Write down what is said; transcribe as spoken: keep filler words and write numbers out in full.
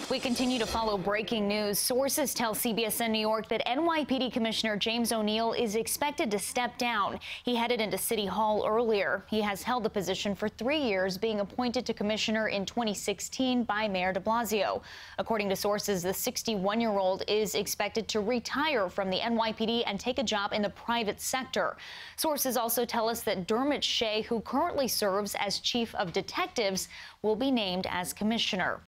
We continue to follow breaking news. Sources tell C B S N New York that N Y P D Commissioner James O'Neill is expected to step down. He headed into City Hall earlier. He has held the position for three years, being appointed to commissioner in twenty sixteen by Mayor de Blasio. According to sources, the sixty-one-year-old is expected to retire from the N Y P D and take a job in the private sector. Sources also tell us that Dermot Shea, who currently serves as chief of detectives, will be named as commissioner.